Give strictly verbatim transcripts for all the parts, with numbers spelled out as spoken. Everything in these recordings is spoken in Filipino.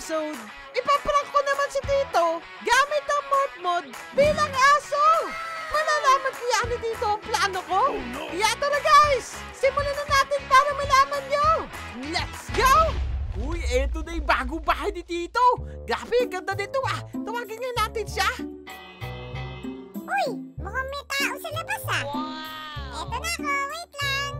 episode, ipaprank ko naman si Tito gamit ang morph mode bilang aso. Malalaman ko yan ni Tito ang plano ko. Kaya tara guys, simulan na natin para malaman nyo. Let's go! Uy, eto na yung bagong bahay ni Tito. Grabe, ang ganda nito ah. Tawagin nga natin siya. Uy, mukhang may tao sa labas ah. Wow. Eto na ako, wait lang.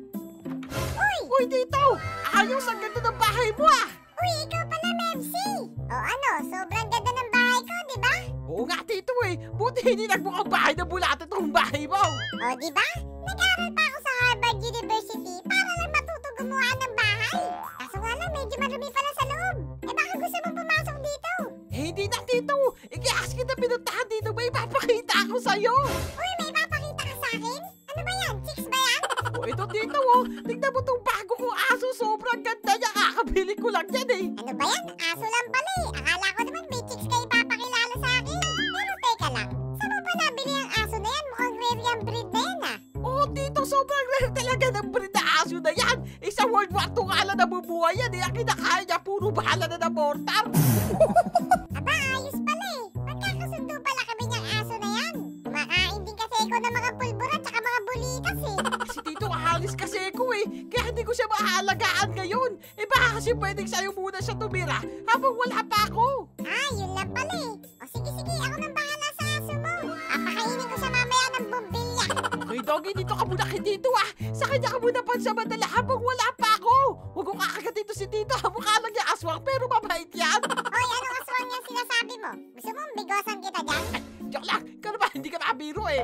Uy! Uy, Tito! Ayos, ang ganda ng bahay mo ah! Uy, ikaw pala, Mepsi! O ano, sobrang ganda ng bahay ko, di ba? Oo nga, Tito eh. Buti hindi nagmukhang bahay na bulate itong bahay mo. O, di ba? Nag-aaral pa ako sa Harvard University para lang matuto gumawa ng bahay. Kaso nga lang, medyo marumi pala sa loob. Eh, baka gusto mo pumasok dito? Eh, hindi na, Tito. I-ask kita pinuntahan dito. May papakita ako sa'yo. Uy, may papakita ka sa akin? Ano ba yan? Chicks ba yan? O, ito, Tito oh. Tignan mo itong bago kong aso. Sobrang ganda niya. Kakabili ko lang yan eh. Ano ba yan? Aso lang pala eh. Akala ko naman may chicks kayo papakilala sa akin. Pero teka lang, saan mo ba nabili ang aso na yan? Mukhang rare yung breed na yan ah. Oo, Tito. Sobrang rare talaga ng breed na aso na yan. Isa World War Two nga lang nabubuhay yan eh. Ang kinakain niya, puro bahala na ng mortar. Aba, ayos pala eh. Magkakasundo pala kami niyang aso na yan. Kumakain din kasi ako ng mga pulbura at mga bulitas eh. Si Tito, ahalis kasi ako eh. Kaya hindi ko siya maaalagaan ngayon. Eh baka kasi pwedeng sa'yo muna siya tumira habang wala pa ako. Ah, yun lang pala eh. O sige sige, ako nang bahala sa aso mo. Papakainin ko siya mamaya ng bumbilya. Okay, Doggy, dito ka muna kay Tito ah. Sa kanya ka muna pansamantala habang wala pa ako. Huwag ko kakagat dito si Tito. Mukha lang niya aswang pero mabait yan. Hoy, anong aswang yung sinasabi mo? Gusto mong bigosan kita dyan? Joke lang. Ikaw naman, hindi ka makabiro eh.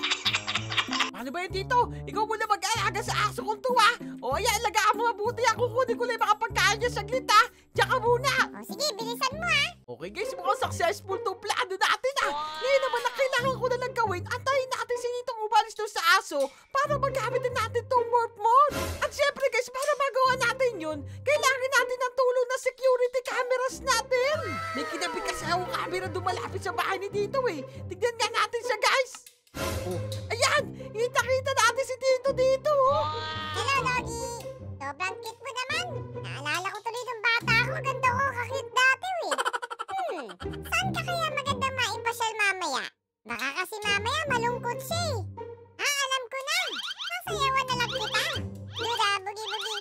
Ano ba yun, Tito? Ikaw muna mag-aalaga sa aso kong to ah. O ayan, alagaan mo mabuti. Ako kunin ko lang yung mga pagkain niya saglit ah. Diyan ka muna. O sige, bilisan mo ah. Okay guys, mukhang successful tong plano natin ah. Ngayon naman na kailangan ko na lang gawin. Antayin natin si Tito umalis doon sa aso para magamit na natin tong morph mode. At syempre guys, para magawa natin yun, kailangan natin ng tulong na security cameras natin. May kinabit kasi akong camera dumalapit sa bahay ni Tito eh. Tignan nga natin siya guys. Oh, ayan! Kita-kita natin si Tito dito oh. Hello, Logi. Sobrang cute mo naman. Naalala ko tuloy ng bata ako. Ganda ko kakit dati eh. Hmm, saan ka kaya magandang maipasyal mamaya? Baka kasi mamaya malungkot siya eh. Ah, alam ko na. Sasayawan na lang kita. Duda, bugi-bugi.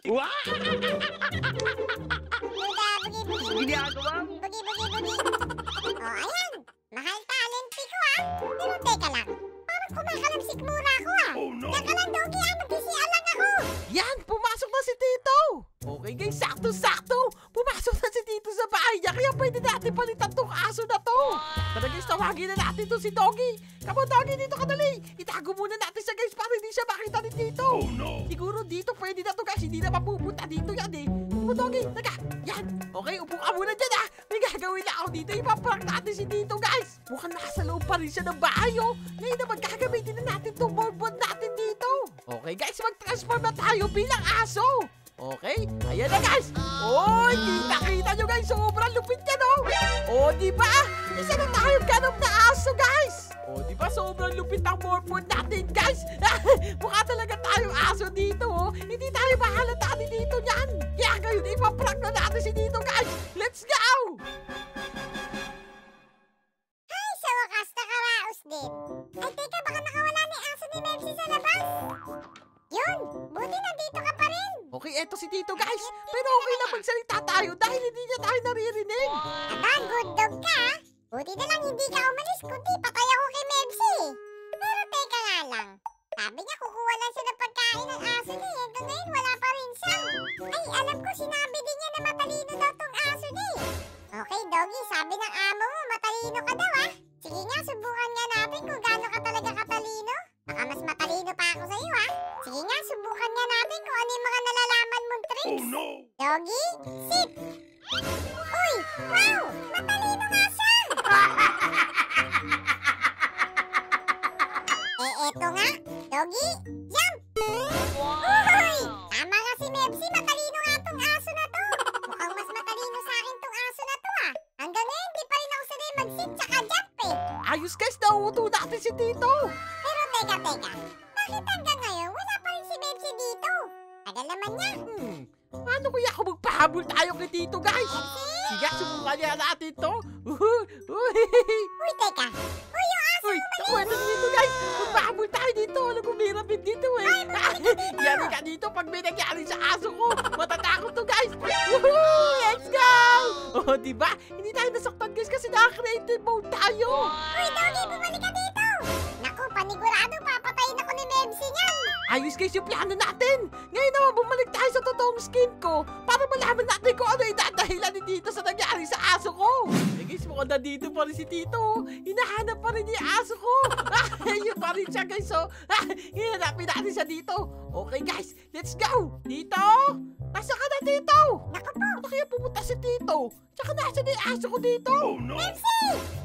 Duda, bugi-bugi. Ginagawa mo? Bugi-bugi-bugi. Oh, ayan. Mahal talent fee ko ah. Pero teka lang. Parang kumakalamsik mura ako ah. Oh no! Teka lang, Dogi ah. Mag-isian lang ako. Yan! Pumasok na si Tito! Okay guys, sakto-sakto! Pumasok na si Tito sa bahay niya kaya pwede natin palitan tong aso na to! Tara guys, tawagin na natin to si Doggy! Come on Doggy, dito ka dali! Itago muna natin siya guys para hindi siya makita ni Tito! Oh no! Siguro dito pwede na to guys, hindi na mapupunta dito yan eh! Come on Doggy, taga! Yan! Okay, upo ka muna dyan ah! May gagawin na ako dito, ipaprank natin si Tito guys! Mukhang nasa loob pa rin siya ng bahay oh! Ngayon naman gagamitin na natin tong board natin dito! Okay guys, mag-transform na tayo bilang aso! Okay, ayan na guys! Oy, kita-kita nyo guys, sobrang lupit yan oh! O, diba? Isa na tayong ganap na aso guys! O, diba? Sobrang lupit ang morph mode natin guys! Mukha talaga tayong aso dito oh! Hindi tayo mahalata ni dito yan! Kaya ngayon, ipaprank na natin si dito guys! Let's go! Ay, sa wakas, nakaraos din. Ay, teka, baka nakawala ni aso ni Mepsi sa labas. Yun, buti nandito ka pa rin. Okay, eto si Tito guys! Pero okay lang magsalita tayo dahil hindi niya tayo naririnig! Aba, good dog ka ah. Buti na lang hindi ka umalis, kundi patay ako kay Mepsi. Pero teka nga lang. Sabi niya kukuha lang siya ng pagkain ng aso niya. Hanggang ngayon wala pa rin siya. Ay, alam ko sinabi din niya na matalino daw tong aso niya eh. Okay, Doggy, sabi ng amo mo matalino ka daw ah. Sige nga, subukan nga natin kung gaano ka talaga katalino. Baka mas matalino pa ako sa'yo ah. Sige nga, subukan nga natin kung ano yung mga nalalaman mong tricks. Oh no! Doggy, sit! Uy, wow! Matalino nga siya! Eh, eto nga. Doggy, jump! Uy! Tama nga si Mepsi, matalino nga tong aso na to. Mukhang mas matalino sa akin tong aso na to ah. Hanggang ngayon, di pa rin ako sanay mag-sit tsaka jump eh. Ayos guys, nauuto natin si Tito! Pero teka, teka. Bakit hanggang ngayon, wala pa rin si Mepsi dito? Tagal naman niya. Hmm, paano kaya ako magpahabol tayo kay Tito guys? Mepsi! Sige guys, subukan niya natin to. Uy, uy. Uy, teka. Uy, yung aso Uy, mo naku, ito dito guys. Magpahabol tayo dito. Alam ko, may rapid dito eh. Yari ka dito pag may nangyari sa aso ko. Matatakot to guys. Woohoo! Let's go! Oh, diba? Hindi tayo nasaktan guys kasi naka-creative mode tayo. Uy, Doggy, bumalik ka dito. Naku, panigurado papatayin ako ni Mebsi niyan. Ayos guys yung plano natin. Ngayon naman bumalik tayo sa totoong skin ko para malaman natin kung ano yung dadahilan ni Tito sa nangyari sa aso ko. Eh guys, mukhang nandito pa rin si Tito. Hinahanap pa rin yung aso ko. Ayun pa rin siya guys. So, hinanapin natin siya dito. Okay guys, let's go. Tito? Nasa ka na Tito? Naku po. Ano kaya pumunta si Tito? Tsaka nasa na yung aso ko dito? Oh no. Mebsi!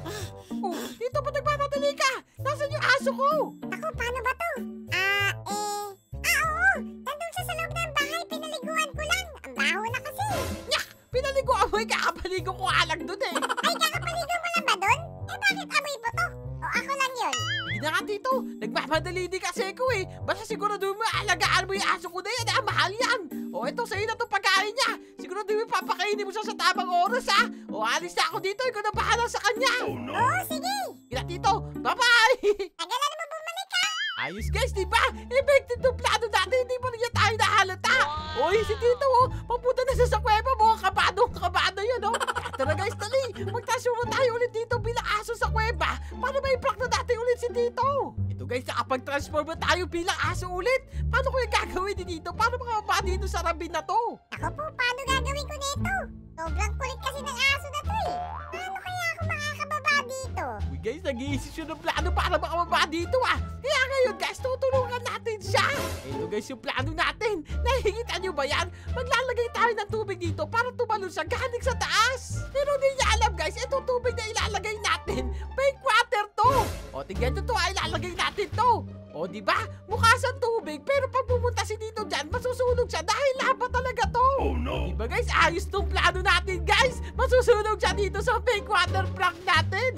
Oh, Tito, ba't nagmamadali ka? Nasaan yung aso ko? Naku, paano ba to? Ah, eh... Ah, oo! Nandun siya sa loob ng bahay, pinaliguan ko lang. Ang baho na kasi. Nyak! Pinaligo amoy, kakapaligo ko alag dun eh. Ay, kakapaligo mo lang ba dun? Eh, bakit amoy po to? O ako lang yun? Hindi na nga Tito, nagmamadali din kasi ko eh. Basta sigurado mo alagaan mo yung aso ko na yan, ah, mahal yan. O eto, sa'yo na itong pagkain niya. Sigurado mo papakainin mo siya sa tamang oras ha. O alis na ako dito, ikaw na bahala sa kanya. Oh no. Oo, sige. Kaya Tito, bye-bye. Tagalan mo bumalik ha? Ayos guys, di ba? Effective itong plano natin, hindi pa rin tayo nahalata. Oy, si Tito oh, papunta na siya sa kuweba mo, kabado, kabado yun oh. Tara guys, tali, magtasuro tayo ulit dito bilang aso sa kuweba para may prank na natin ulit si Tito. Ito guys, nakapag-transform na tayo bilang aso ulit. Paano ko yung gagawin ni Tito para makababa dito sa rabin na to? Ako po, paano gagawin ko nito? Sobrang kulit kasi ng aso na to eh. Paano kaya ako makakababa dito? Uy guys, nag-iisip siya ng plano para makababa dito ah. Kaya ngayon guys, tutulungan natin siya. Ito guys yung plano natin. Nakikita nyo ba yan? Maglalagay tayo ng tubig dito para tumalon siya galing sa taas. Pero hindi niya alam guys, itong tubig na ilalagay natin, fake water to. O tingnan nyo to, ay ilalagay natin to. O di ba? Mukha siyang tubig pero pag pumunta si Tito dyan, masusunog siya dahil lava talaga to. Oh no. Di ba guys, ayos tong plano natin guys. Masusunog siya dito sa fake water prank natin.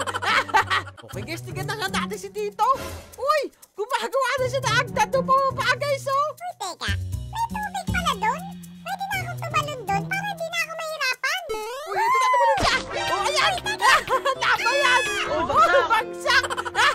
Okay guys, tingnan na nga natin si Tito. Uy, gumagawa na siya na agad to pababa guys oh. Uy, teka. May tubig pala doon? Pwede na akong tumalon doon para hindi na ako mahirapan. Uy, ito na tumuloy siya. O ayan, lava yan. Oh, bagsak.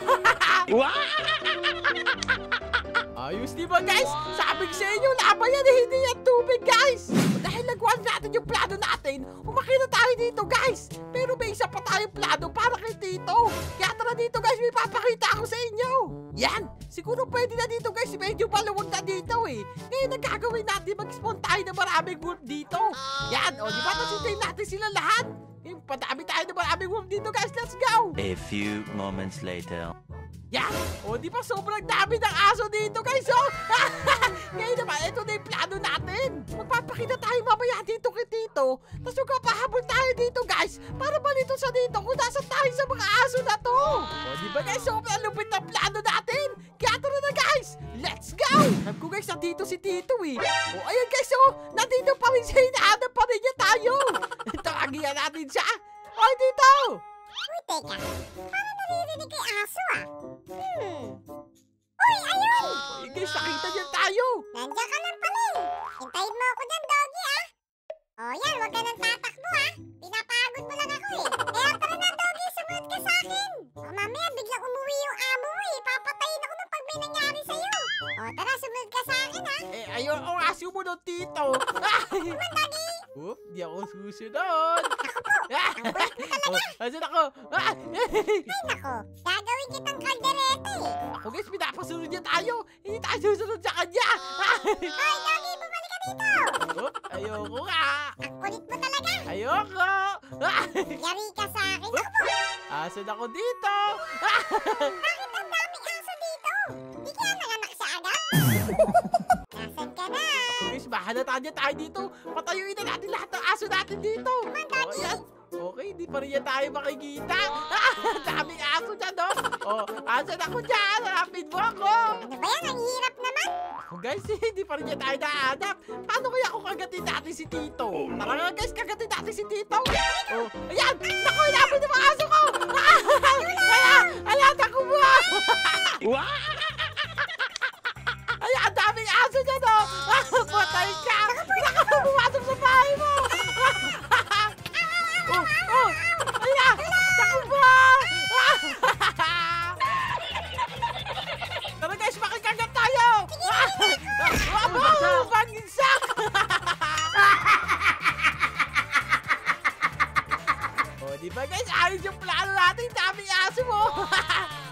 Ayos di ba guys? Sabi ko sa inyo, laba yan eh, hindi yan tubig guys. Dahil nagawa natin yung plano natin, umakit na tayo dito guys. Pero may isa pa tayong plano para kay Tito. Kaya tara dito guys, may papakita ako sa inyo. Yan, siguro pwede na dito guys, medyo maluwag na dito eh. Ngayon ang gagawin natin, mag-spawn tayo na maraming wolf dito. Yan, o di ba nasuntayin natin sila lahat? Ngayon, padami tayo na maraming wolf dito guys, let's go. A few moments later. Yan! O, di ba sobrang dami ng aso dito, guys, oh! Ngayon naman, ito na yung plano natin. Magpapakita tayo mamaya dito kay Tito. Tapos magpapahabol tayo dito, guys, para malito sa dito kung nasa tayo sa mga aso na to. O, di ba, guys, sobrang lupit ng plano natin. Kaya tara na, guys! Let's go! Alam ko, guys, nandito si Tito, eh. O, ayan, guys, oh! Nandito pa rin siya, hinahanap pa rin niya tayo. Tawagihan natin siya. Oy, Tito! Uy, teka. Parang naririnig kay aso ah. Hmm. Uy, ayun! Ay, guys, nakita niya tayo. Nandiyan ka lang pala eh. Hintayin mo ako dyan, Doggy ah. O yan, huwag ka nang tatakbo ah. Pinapagod mo lang ako eh. Kaya tara na, Doggy, sumunod ka sa akin. O mamaya, biglang umuwi yung amo mo eh. Papatayin ako nung pag may nangyari sa'yo. O tara, sumunod ka sa akin ah. Eh, ayun ang aso mo ng Tito. Naman, Doggy. Oop, di ako susunod. Ang kulit mo talaga. Oh, asan ako? Ah! Ay nako, gagawin kitang kaldereta eh. Ako guys, pinapasunod niya tayo. Hindi tayo susunod sa kanya. Hoy, Doggy, bumalik ka dito. Oop, ayoko nga. Ang kulit mo talaga. Ayoko. Ah! Yari ka sa akin. Ako po. Asan ako dito? Ah! Bakit ang daming aso dito? Di kaya nanganak sa agad? Nasaan ka na? Guys, mahalata niya tayo dito. Patayuin na natin lahat ng aso natin dito. Oh, ayan. Okay, di pa rin yan tayo makikita. Ah, daming aso dyan, no? Oh, asan ako dyan? Hanapin mo ako. Ano ba yan? Ang hirap naman. Oh, guys, hindi pa rin yan tayo nahanap. Paano kaya ako kagatin natin si Tito? Tara nga, guys, kagatin natin si Tito. Oh, ayan! Naku, hinapin yung mga aso ko! Ah, ayan! Ayan, naku mo! Ayan, daming aso dyan, no? Ah, patay ka! Naku, pumasok sa bahay mo! Oh, di ba guys? Ayos yung plano natin. Daming aso mo.